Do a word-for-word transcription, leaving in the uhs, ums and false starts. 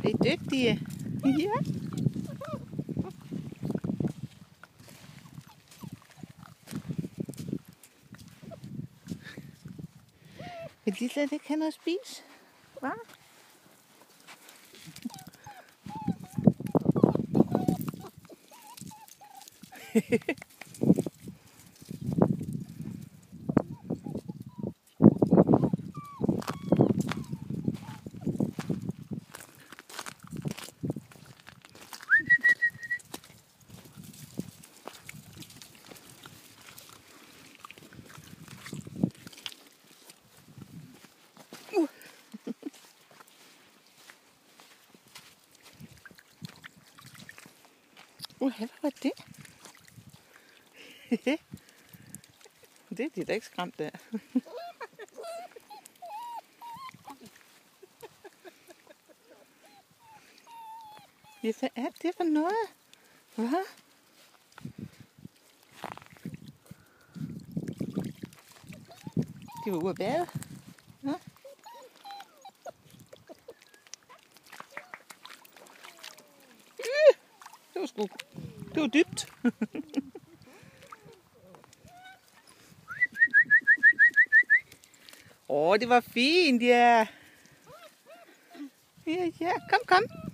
Det er dygtige. Ja. Vil de slet ikke have noget at spise? Hva? Uh, hvad var det? Det er de da ikke skræmt af. Ja, hvad er det for noget? Hvad? De var ude at bade. Ja. Det var sgu... Det var dybt. Åh, oh, det var fint, ja. Ja, ja, kom, kom.